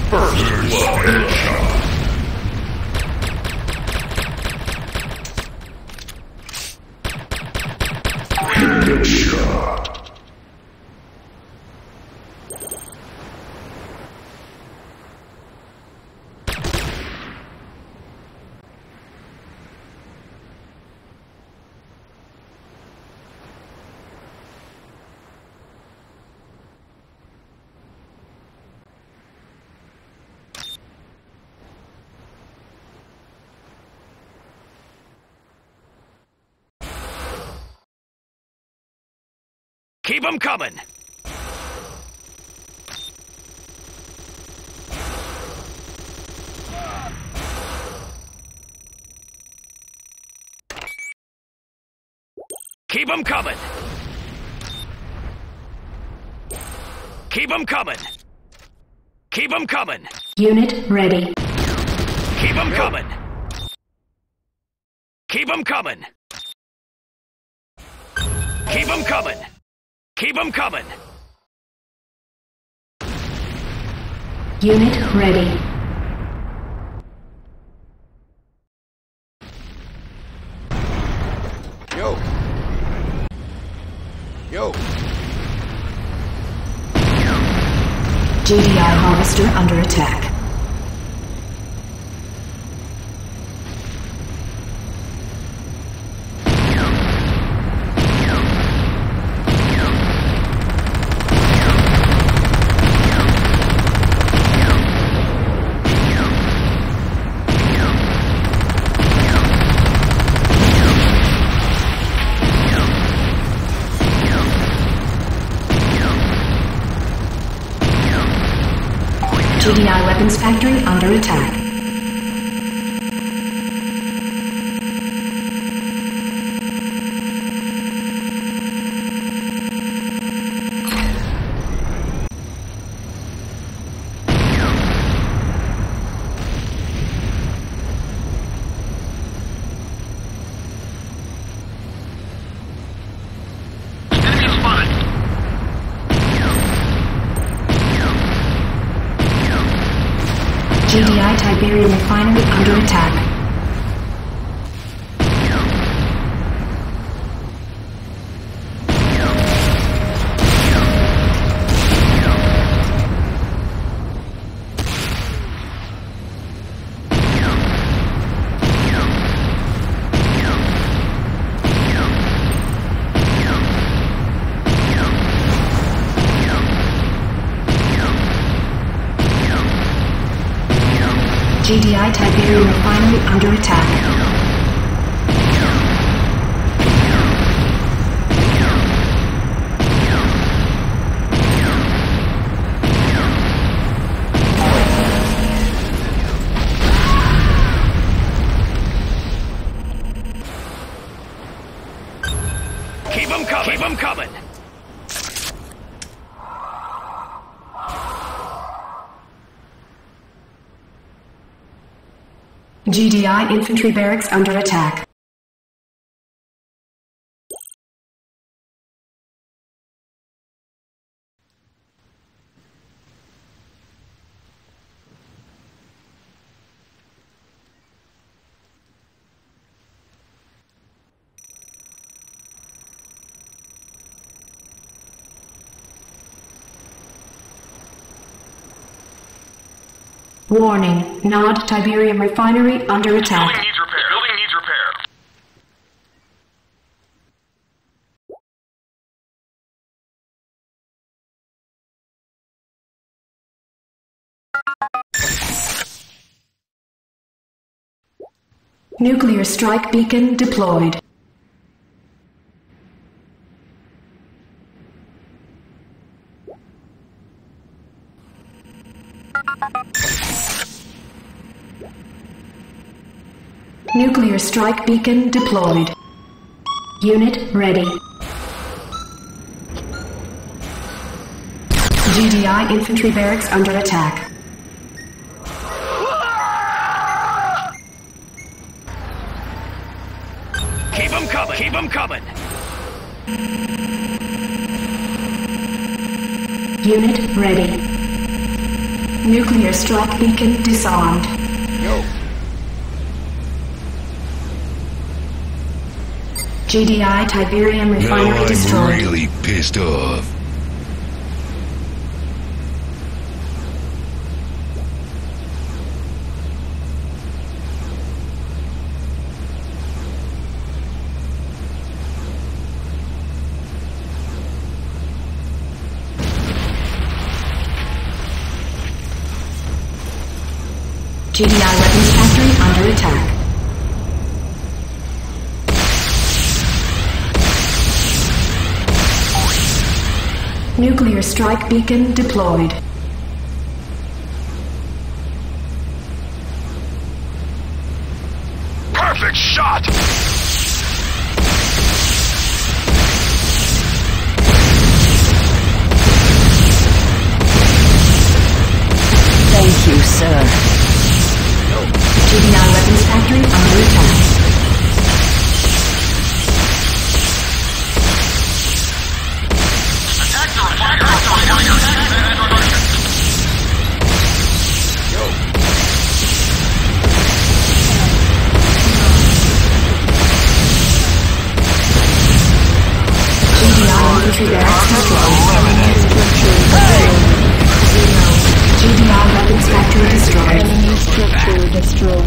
First blood headshot. Headshot. Keep them coming! Keep them coming! Keep them coming! Keep them coming! Unit ready. Keep them coming! Keep them coming! Keep them coming! Keep them coming! Unit ready. Yo! Yo! GDI harvester under attack. GDI weapons factory under attack. GDI Tiberium refinery under attack. GDI Tiberium refinery under attack. Keep them coming! Keep them coming! GDI infantry barracks under attack. Warning, Nod Tiberium refinery under attack. Building needs repair. Building needs repair. Nuclear strike beacon deployed. Nuclear strike beacon deployed. Unit ready. GDI infantry barracks under attack. Keep them coming! Keep them coming! Unit ready. Nuclear strike beacon disarmed. GDI Tiberium refinery Now I'm destroyed. really pissed off. GDI weapons factory under attack. Nuclear strike beacon deployed. Perfect shot! Thank you, sir. GDI weapons factory under attack. GDI infantry barracks destroyed. GDI weapons factory destroyed. Enemy structure destroyed.